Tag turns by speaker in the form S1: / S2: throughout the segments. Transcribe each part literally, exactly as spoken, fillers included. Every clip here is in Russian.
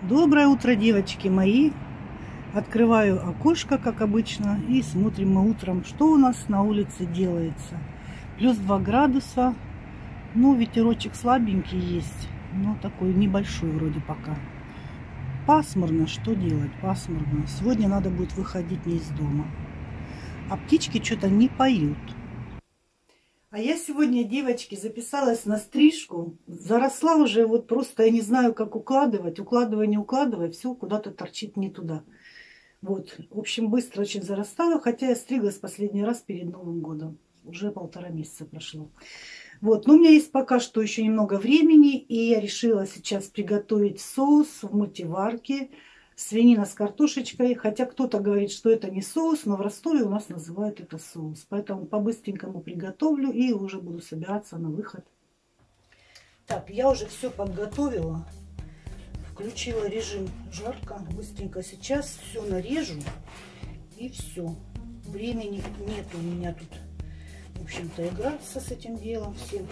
S1: Доброе утро, девочки мои! Открываю окошко, как обычно, и смотрим мы утром, что у нас на улице делается. Плюс два градуса. Ну, ветерочек слабенький есть, но такой небольшой вроде пока. Пасмурно, что делать? Пасмурно. Сегодня надо будет выходить не из дома. А птички что-то не поют. А я сегодня, девочки, записалась на стрижку. Заросла уже, вот просто я не знаю, как укладывать. Укладывай, не укладывай, все куда-то торчит не туда. Вот, в общем, быстро очень зарастаю. Хотя я стриглась последний раз перед Новым годом. Уже полтора месяца прошло. Вот, но у меня есть пока что еще немного времени. И я решила сейчас приготовить соус в мультиварке. Свинина с картошечкой. Хотя кто-то говорит, что это не соус, но в Ростове у нас называют это соус. Поэтому по-быстренькому приготовлю и уже буду собираться на выход. Так, я уже все подготовила. Включила режим жарко. Быстренько сейчас все нарежу. И все. Времени нет у меня тут, в общем-то, играться с этим делом всем.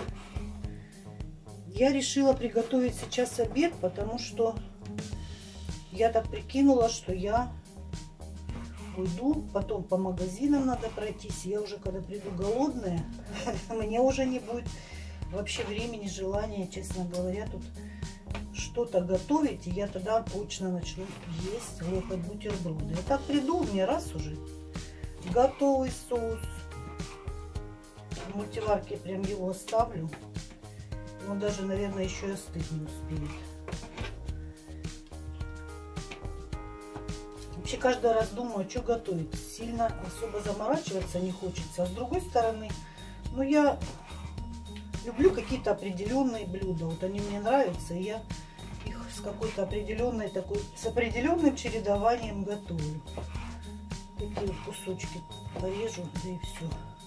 S1: Я решила приготовить сейчас обед, потому что я так прикинула, что я уйду, потом по магазинам надо пройтись. Я уже, когда приду голодная, мне уже не будет вообще времени, желания, честно говоря, тут что-то готовить. И я тогда точно начну есть, лопать бутерброды. Я так приду, у меня раз уже готовый соус. В мультиварке прям его оставлю. Он даже, наверное, еще и остыть не успеет. Вообще каждый раз думаю, что готовить. Сильно особо заморачиваться не хочется. А с другой стороны, ну я люблю какие-то определенные блюда. Вот они мне нравятся, и я их с какой-то определенной такой, с определенным чередованием готовлю. Такие вот кусочки порежу, да и все.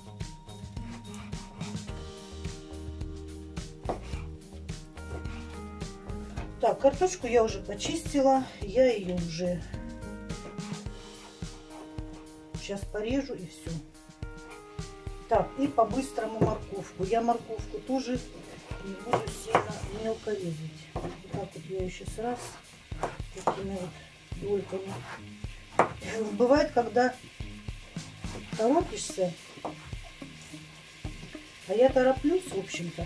S1: Так, картошку я уже почистила, я ее уже сейчас порежу и все. Так, и по-быстрому морковку. Я морковку тоже не буду сильно мелко резать. Вот так вот я еще раз такими вот дольками. Бывает, когда торопишься, а я тороплюсь, в общем-то.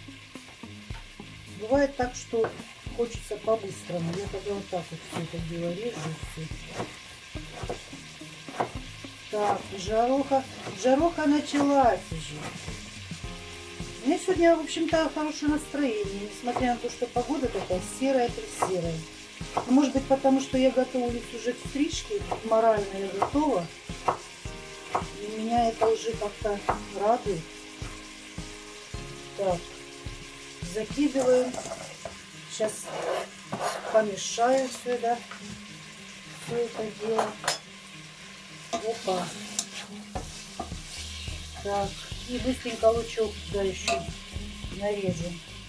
S1: Бывает так, что хочется по-быстрому. Я тогда вот так вот все это дело режу. Все. Так, жароха. Жароха началась уже. У меня сегодня, в общем-то, хорошее настроение. Несмотря на то, что погода такая серая-пресерая. Может быть, потому что я готовлюсь уже к стрижке. Морально я готова. И меня это уже как-то радует. Так, закидываю. Сейчас помешаю все, да, все это дело. Опа. Так, и быстренько лучок туда еще нарежу.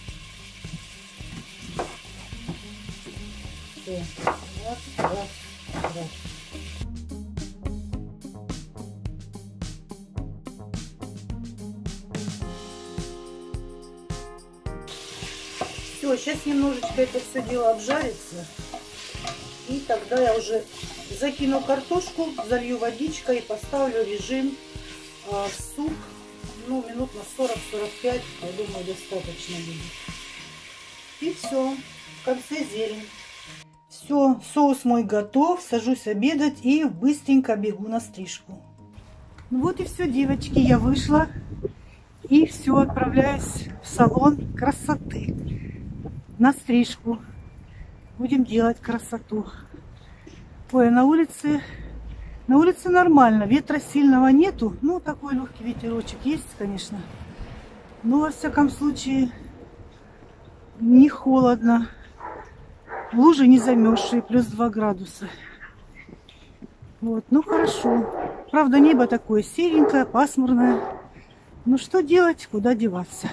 S1: Все. Раз, раз, раз. Все, сейчас немножечко это все дело обжарится. И тогда я уже закину картошку, залью водичкой и поставлю режим э, суп. Ну, минут на сорок-сорок пять, я думаю, достаточно будет. И все, в конце зелень. Все, соус мой готов, сажусь обедать и быстренько бегу на стрижку. Ну вот и все, девочки, я вышла. И все, отправляюсь в салон красоты. На стрижку. Будем делать красоту. Ой, на улице, на улице нормально. Ветра сильного нету. Ну, такой легкий ветерочек есть, конечно. Но, во всяком случае, не холодно. Лужи не замерзшие, плюс два градуса. Вот, ну хорошо. Правда, небо такое серенькое, пасмурное. Ну, что делать, куда деваться?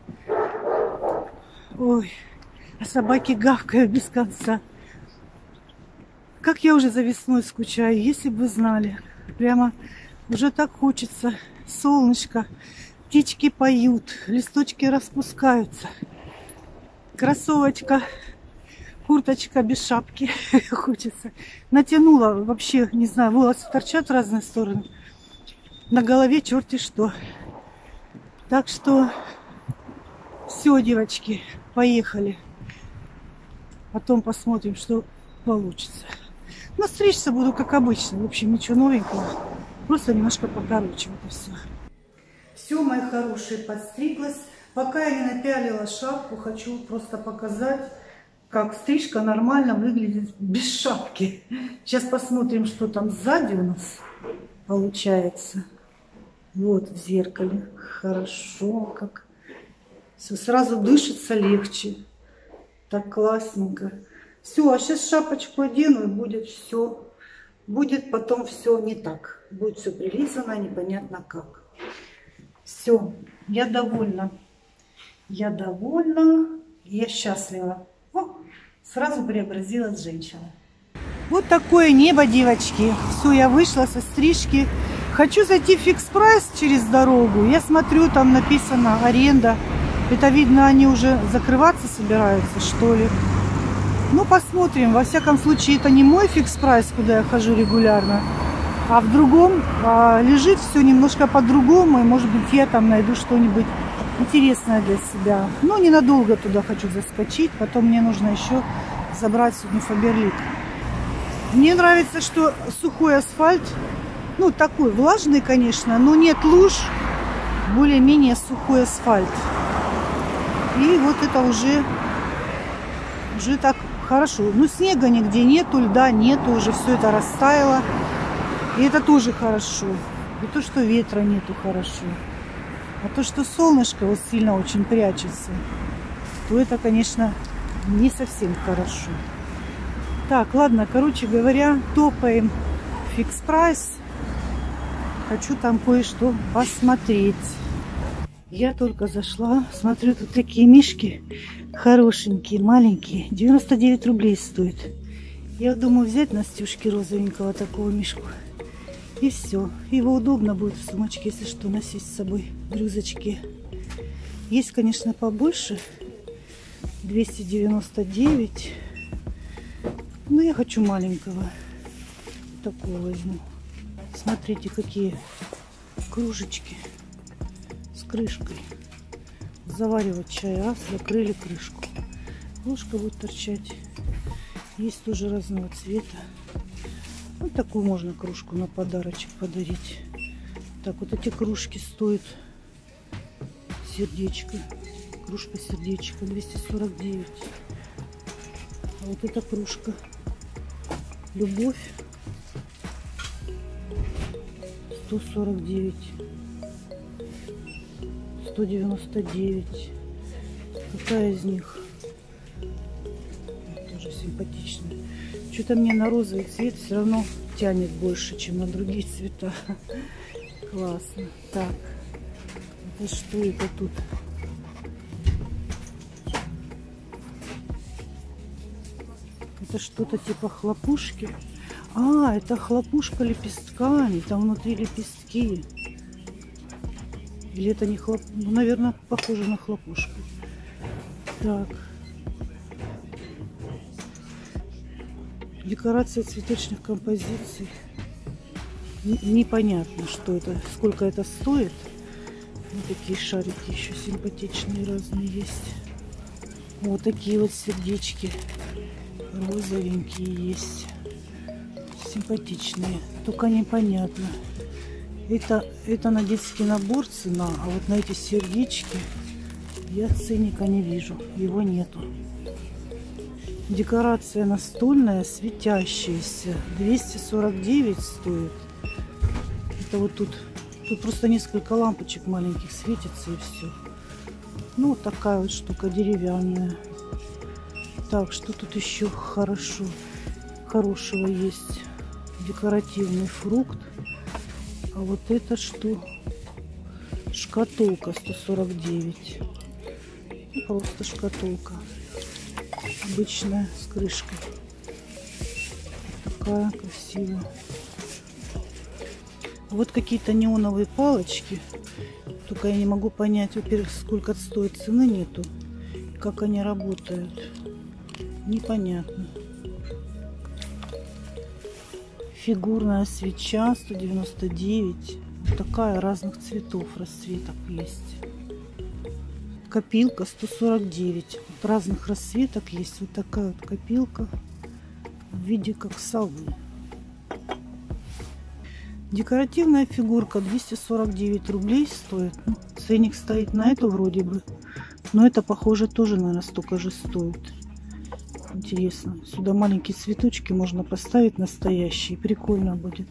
S1: Ой. А собаки гавкают без конца. Как я уже за весной скучаю, если бы вы знали. Прямо уже так хочется. Солнышко, птички поют, листочки распускаются. Кроссовочка курточка без шапки. Хочется. Натянула, вообще, не знаю, волосы торчат в разные стороны. На голове черти что. Так что все, девочки, поехали. Потом посмотрим, что получится. Но стричься буду как обычно. В общем, ничего новенького. Просто немножко покороче. Вот и все. Все, мои хорошие, подстриглась. Пока я не напялила шапку, хочу просто показать, как стрижка нормально выглядит без шапки. Сейчас посмотрим, что там сзади у нас получается. Вот в зеркале. Хорошо, как. Все, сразу дышится легче. Так классненько. Все, а сейчас шапочку одену, и будет все. Будет потом все не так. Будет все прилизано, непонятно как. Все, я довольна. Я довольна, я счастлива. О, сразу преобразилась женщина. Вот такое небо, девочки. Все, я вышла со стрижки. Хочу зайти в фикс прайс через дорогу. Я смотрю, там написано аренда. Это видно, они уже закрываться собираются, что ли. Ну, посмотрим. Во всяком случае, это не мой фикс прайс, куда я хожу регулярно. А в другом а, лежит все немножко по-другому. И, может быть, я там найду что-нибудь интересное для себя. Но ненадолго туда хочу заскочить. Потом мне нужно еще забрать сегодня Фаберлик. Мне нравится, что сухой асфальт. Ну, такой влажный, конечно, но нет луж. Более-менее сухой асфальт. И вот это уже, уже так хорошо. Ну, снега нигде нету, льда нету. Уже все это растаяло. И это тоже хорошо. И то, что ветра нету, хорошо. А то, что солнышко вот сильно очень прячется, то это, конечно, не совсем хорошо. Так, ладно, короче говоря, топаем в фикс прайс. Хочу там кое-что посмотреть. Я только зашла, смотрю, тут такие мишки хорошенькие, маленькие. девяносто девять рублей стоит. Я думаю взять Настюшке розовенького такого мишку. И все. Его удобно будет в сумочке, если что, носить с собой в рюкзачке. Есть, конечно, побольше. двести девяносто девять. Но я хочу маленького. Такого возьму. Смотрите, какие кружечки с крышкой. Заваривать чай. Раз, закрыли крышку. Ложка будет торчать. Есть тоже разного цвета. Вот такую можно кружку на подарочек подарить. Так, вот эти кружки стоят сердечко. Кружка сердечко двести сорок девять. А вот эта кружка любовь сто сорок девять. сто девяносто девять. Какая из них? Тоже симпатичная. Что-то мне на розовый цвет все равно тянет больше, чем на другие цвета. Классно. Так, это что это тут? Это что-то типа хлопушки. А, это хлопушка лепестками. Там внутри лепестки. Или это не хлоп... Ну, наверное, похоже на хлопушку. Так. Декорация цветочных композиций. Непонятно, что это, сколько это стоит. Вот такие шарики еще симпатичные разные есть. Вот такие вот сердечки. Розовенькие есть. Симпатичные. Только непонятно. Это, это на детский набор цена, а вот на эти сердечки я ценника не вижу. Его нету. Декорация настольная, светящаяся. двести сорок девять стоит. Это вот тут. Тут просто несколько лампочек маленьких светится и все. Ну, вот такая вот штука деревянная. Так, что тут еще хорошо? Хорошего есть. Декоративный фрукт. А вот это что? Шкатулка сто сорок девять. Просто шкатулка. Обычная, с крышкой. Такая красивая. Вот какие-то неоновые палочки. Только я не могу понять, во-первых, сколько стоит, цены нету. Как они работают. Непонятно. Фигурная свеча сто девяносто девять. Вот такая, разных цветов, расцветок есть. Копилка сто сорок девять. Вот разных расцветок есть. Вот такая вот копилка в виде как совы. Декоративная фигурка двести сорок девять рублей стоит. Ну, ценник стоит на эту вроде бы. Но это, похоже, тоже, наверное, столько же стоит. Интересно. Сюда маленькие цветочки можно поставить настоящие. Прикольно будет.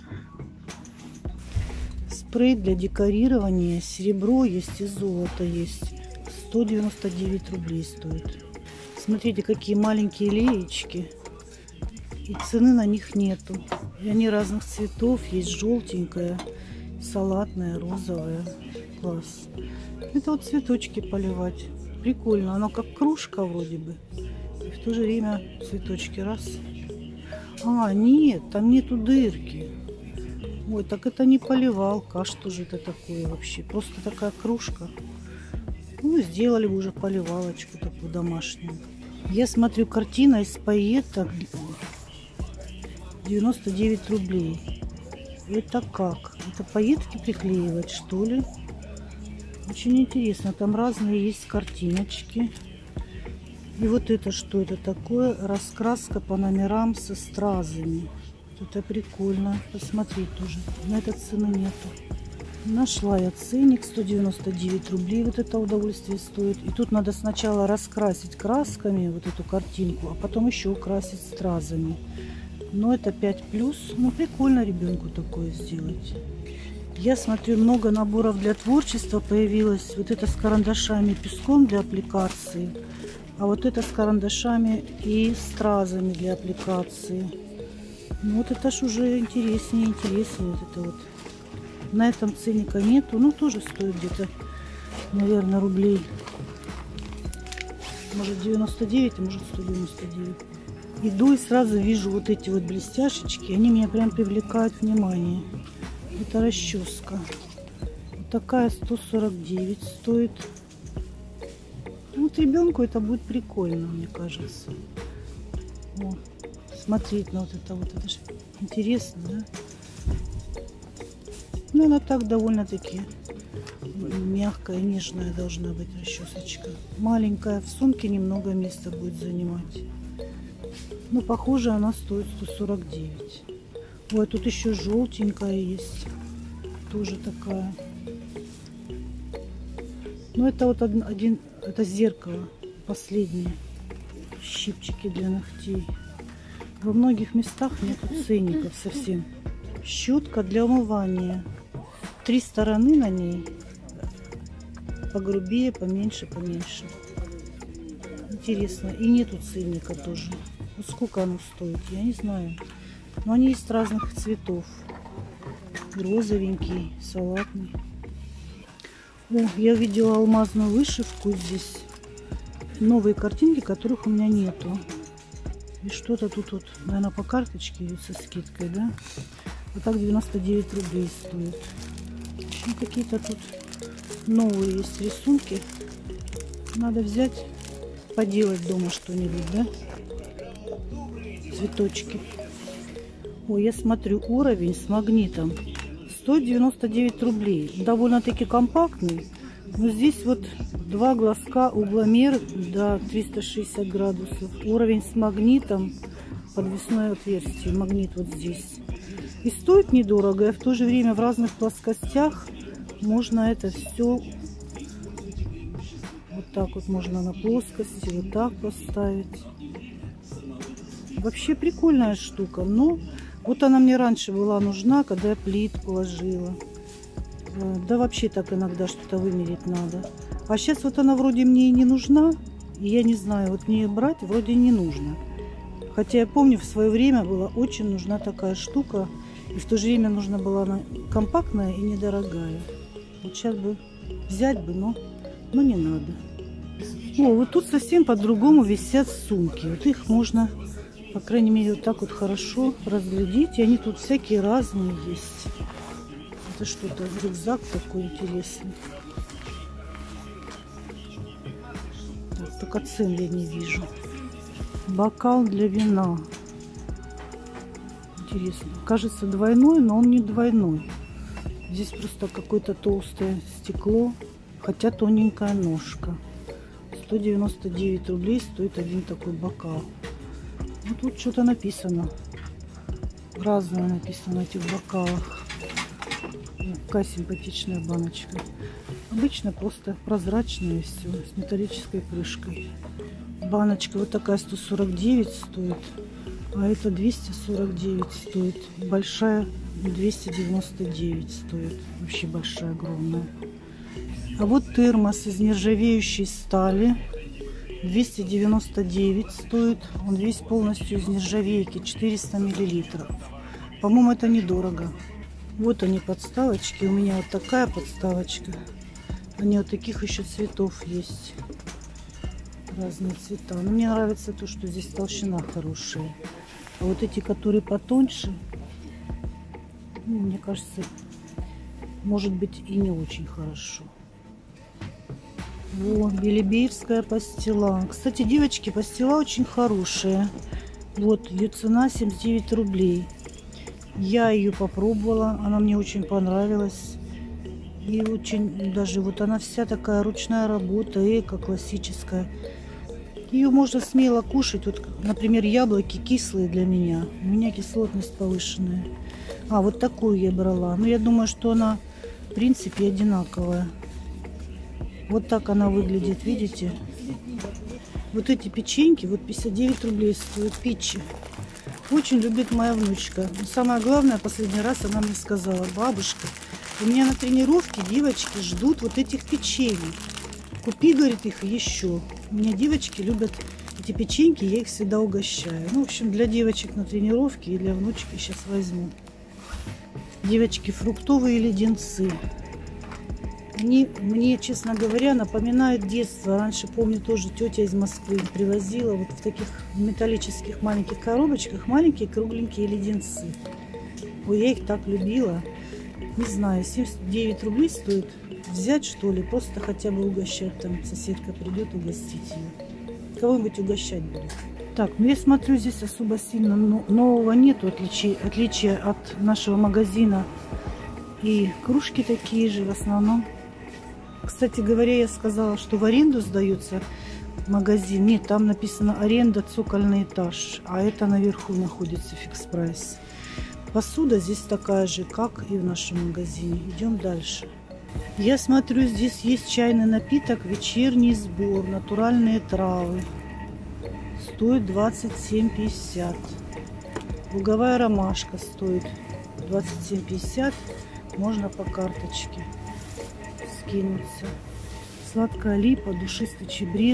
S1: Спрей для декорирования. Серебро есть и золото есть. сто девяносто девять рублей стоит. Смотрите, какие маленькие леечки. И цены на них нету. И они разных цветов. Есть желтенькая, салатная, розовая. Класс. Это вот цветочки поливать. Прикольно. Оно как кружка вроде бы. И в то же время цветочки. Раз. А, нет, там нету дырки. Ой, так это не поливалка. А что же это такое вообще? Просто такая кружка. Ну, сделали бы уже поливалочку такую домашнюю. Я смотрю, картина из пайеток. девяносто девять рублей. Это как? Это пайетки приклеивать, что ли? Очень интересно. Там разные есть картиночки. И вот это что это такое? Раскраска по номерам со стразами. Это прикольно. Посмотреть тоже. На это цены нету. Нашла я ценник. сто девяносто девять рублей. Вот это удовольствие стоит. И тут надо сначала раскрасить красками вот эту картинку, а потом еще украсить стразами. Но это пять плюс. Ну, прикольно ребенку такое сделать. Я смотрю, много наборов для творчества появилось. Вот это с карандашами, песком для аппликации. А вот это с карандашами и стразами для аппликации. Ну, вот это ж уже интереснее, интереснее. Вот это вот. На этом ценника нету. Ну, тоже стоит где-то, наверное, рублей. Может, девяносто девять, а может, сто девяносто девять. Иду и сразу вижу вот эти вот блестяшечки. Они меня прям привлекают внимание. Это расческа. Вот такая сто сорок девять стоит. Вот ребенку это будет прикольно, мне кажется. Вот. Смотреть на вот это вот. Это же интересно, да? Ну, она так довольно-таки мягкая, нежная должна быть расчесочка. Маленькая, в сумке немного места будет занимать. Но, похоже, она стоит сто сорок девять. Ой, тут еще желтенькая есть. Тоже такая. Ну, это вот один, один это зеркало. Последнее. Щипчики для ногтей. Во многих местах нету ценников совсем. Щетка для умывания. Три стороны на ней. Погрубее, поменьше, поменьше. Интересно. И нету ценника тоже. Ну, сколько оно стоит, я не знаю. Но они есть разных цветов. Розовенький, салатный. О, я увидела алмазную вышивку здесь. Новые картинки, которых у меня нету. И что-то тут вот, наверное, по карточке идет со скидкой, да? Вот так девяносто девять рублей стоит. Ну, какие-то тут новые есть рисунки. Надо взять, поделать дома что-нибудь, да? Цветочки. Ой, я смотрю, уровень с магнитом. сто девяносто девять рублей. Довольно-таки компактный. Но здесь вот два глазка, угломер до триста шестьдесят градусов. Уровень с магнитом, подвесное отверстие. Магнит вот здесь. И стоит недорого. И в то же время в разных плоскостях можно это все вот так вот можно на плоскости, вот так поставить. Вообще прикольная штука. Но вот она мне раньше была нужна, когда я плитку ложила. Да вообще так иногда что-то вымерить надо. А сейчас вот она вроде мне и не нужна. И я не знаю, вот мне брать вроде не нужно. Хотя я помню, в свое время была очень нужна такая штука. И в то же время нужна была она компактная и недорогая. Вот сейчас бы взять бы, но, но не надо. О, вот тут совсем по-другому висят сумки. Вот их можно, по крайней мере, вот так вот хорошо разглядеть. И они тут всякие разные есть. Это что-то, рюкзак такой интересный. Так, только цен я не вижу. Бокал для вина. Интересно. Кажется двойной, но он не двойной. Здесь просто какое-то толстое стекло, хотя тоненькая ножка. сто девяносто девять рублей стоит один такой бокал. Ну, тут что-то написано. Разное написано на этих бокалах. Какая симпатичная баночка. Обычно просто прозрачная все, с металлической крышкой. Баночка вот такая сто сорок девять стоит, а это двести сорок девять стоит. Большая двести девяносто девять стоит. Вообще большая, огромная. А вот термос из нержавеющей стали. двести девяносто девять стоит. Он весь полностью из нержавейки. четыреста миллилитров. По-моему, это недорого. Вот они, подставочки. У меня вот такая подставочка. Они вот таких еще цветов есть. Разные цвета. Но мне нравится то, что здесь толщина хорошая. А вот эти, которые потоньше, ну, мне кажется, может быть и не очень хорошо. Вот, белебеевская пастила. Кстати, девочки, пастила очень хорошая. Вот, ее цена семьдесят девять рублей. Я ее попробовала, она мне очень понравилась. И очень даже вот она вся такая ручная работа, эко, классическая. Ее можно смело кушать. Вот, например, яблоки кислые для меня. У меня кислотность повышенная. А, вот такую я брала. Но я думаю, что она, в принципе, одинаковая. Вот так она выглядит, видите? Вот эти печеньки, вот пятьдесят девять рублей стоят печи. Очень любит моя внучка. Но самое главное, последний раз она мне сказала: бабушка, у меня на тренировке девочки ждут вот этих печенье. Купи, говорит, их еще. У меня девочки любят эти печеньки, я их всегда угощаю. Ну, в общем, для девочек на тренировке и для внучки сейчас возьму. Девочки, фруктовые леденцы. Они мне, честно говоря, напоминают детство. Раньше, помню, тоже тетя из Москвы привозила вот в таких металлических маленьких коробочках маленькие кругленькие леденцы. Ой, я их так любила. Не знаю, семьдесят девять рублей стоит. Взять, что ли, просто хотя бы угощать. Там соседка придет угостить ее. Кого-нибудь угощать будет. Так, ну я смотрю, здесь особо сильно нового нету, отличия, отличия от нашего магазина. И кружки такие же в основном. Кстати говоря, я сказала, что в аренду сдается магазин. Нет, там написано аренда цокольный этаж, а это наверху находится фикс прайс. Посуда здесь такая же, как и в нашем магазине. Идем дальше. Я смотрю, здесь есть чайный напиток «Вечерний сбор», натуральные травы. Стоит двадцать семь пятьдесят. Луговая ромашка стоит двадцать семь пятьдесят. Можно по карточке скинуться. Сладкая липа, душистый чабрец,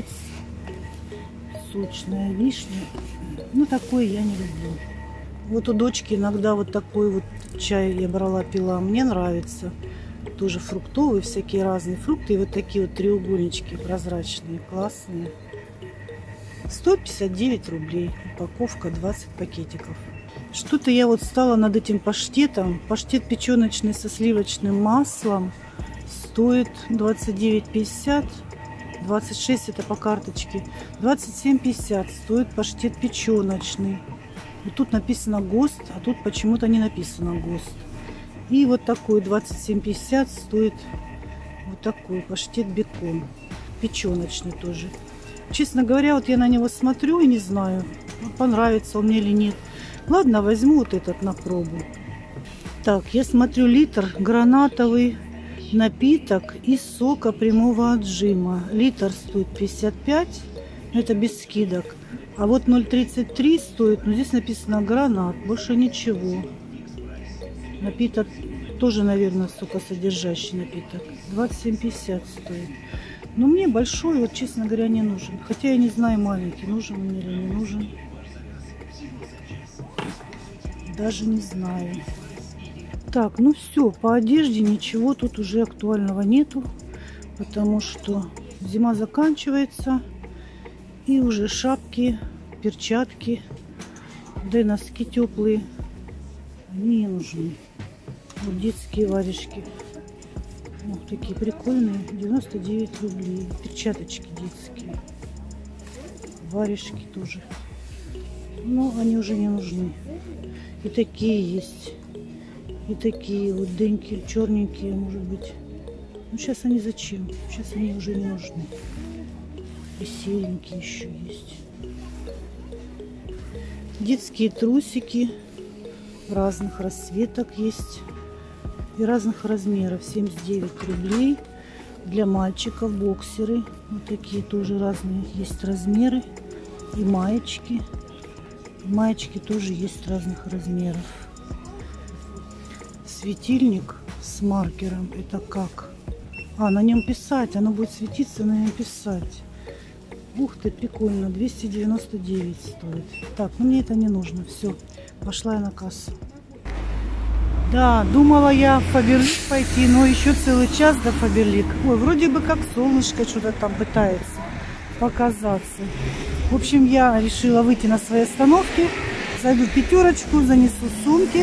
S1: сочная вишня. Ну, такое я не люблю. Вот у дочки иногда вот такой вот чай я брала, пила. Мне нравится. Тоже фруктовые, всякие разные фрукты. И вот такие вот треугольнички прозрачные, классные. сто пятьдесят девять рублей. Упаковка двадцать пакетиков. Что-то я вот стала над этим паштетом. Паштет печеночный со сливочным маслом. Стоит двадцать девять пятьдесят. двадцать шесть это по карточке. двадцать семь пятьдесят стоит паштет печеночный. И тут написано ГОСТ, а тут почему-то не написано ГОСТ. И вот такой двадцать семь пятьдесят стоит вот такой паштет бекон. Печеночный тоже. Честно говоря, вот я на него смотрю и не знаю, понравится он мне или нет. Ладно, возьму вот этот на пробу. Так, я смотрю, литр гранатовый напиток из сока прямого отжима. Литр стоит пятьдесят пять, это без скидок. А вот ноль тридцать три стоит, но здесь написано гранат, больше ничего. Напиток тоже, наверное, сокосодержащий напиток. двадцать семь пятьдесят стоит. Но мне большой, вот честно говоря, не нужен. Хотя я не знаю, маленький, нужен мне или не нужен. Даже не знаю. Так, ну все, по одежде ничего тут уже актуального нету. Потому что зима заканчивается. И уже шапки, перчатки, да и носки теплые. Они не нужны. Вот детские варежки. Вот такие прикольные. девяносто девять рублей. Перчаточки детские. Варежки тоже. Но они уже не нужны. И такие есть. И такие вот деньки, черненькие, может быть. Ну, сейчас они зачем? Сейчас они уже не нужны. И серенькие еще есть. Детские трусики разных расцветок есть. И разных размеров. семьдесят девять рублей. Для мальчиков боксеры. Вот такие тоже разные есть размеры. И маечки. И маечки тоже есть разных размеров. Светильник с маркером. Это как? А, на нем писать. Оно будет светиться, на нем писать. Ух ты, прикольно. двести девяносто девять стоит. Так, ну мне это не нужно. Все, пошла я на кассу. Да, думала я в Фаберлик пойти, но еще целый час до Фаберлик. Ой, вроде бы как солнышко что-то там пытается показаться. В общем, я решила выйти на своей остановке. Зайду в пятерочку, занесу сумки.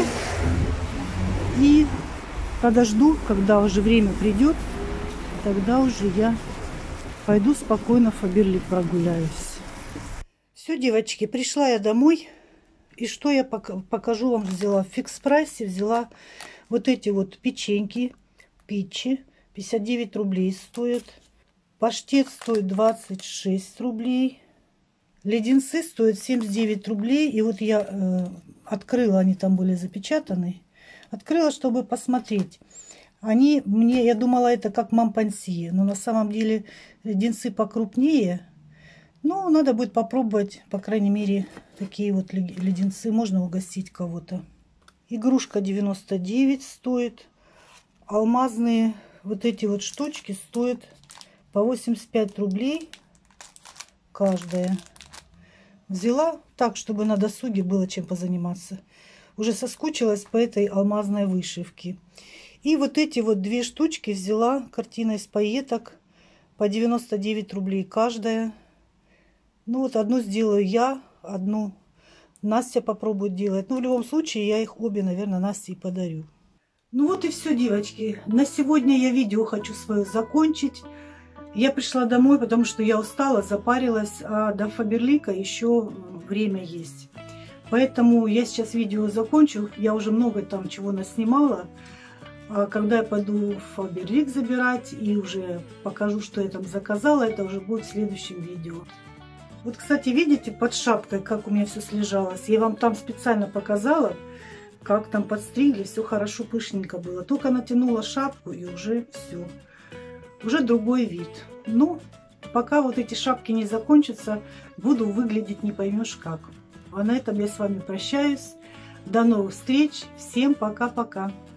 S1: И подожду, когда уже время придет. Тогда уже я пойду спокойно в Фаберлик прогуляюсь. Все, девочки, пришла я домой. И что я покажу вам взяла? В фикс прайсе взяла вот эти вот печеньки. Питчи. пятьдесят девять рублей стоят. Паштет стоит двадцать шесть рублей. Леденцы стоят семьдесят девять рублей. И вот я э, открыла, они там были запечатаны. Открыла, чтобы посмотреть. Они мне, я думала, это как мампансье. Но на самом деле леденцы покрупнее. Ну, надо будет попробовать, по крайней мере, такие вот леденцы. Можно угостить кого-то. Игрушка девяносто девять стоит. Алмазные вот эти вот штучки стоят по восемьдесят пять рублей каждая. Взяла так, чтобы на досуге было чем позаниматься. Уже соскучилась по этой алмазной вышивке. И вот эти вот две штучки взяла картина из пайеток по девяносто девять рублей каждая. Ну вот одну сделаю я, одну Настя попробует делать. Ну в любом случае я их обе, наверное, Насте и подарю. Ну вот и все, девочки. На сегодня я видео хочу свое закончить. Я пришла домой, потому что я устала, запарилась, а до Фаберлика еще время есть. Поэтому я сейчас видео закончу. Я уже много там чего наснимала. А когда я пойду в Фаберлик забирать и уже покажу, что я там заказала, это уже будет в следующем видео. Вот, кстати, видите, под шапкой, как у меня все слежалось. Я вам там специально показала, как там подстригли, все хорошо, пышненько было. Только натянула шапку и уже все. Уже другой вид. Ну, пока вот эти шапки не закончатся, буду выглядеть не поймешь как. А на этом я с вами прощаюсь. До новых встреч. Всем пока-пока.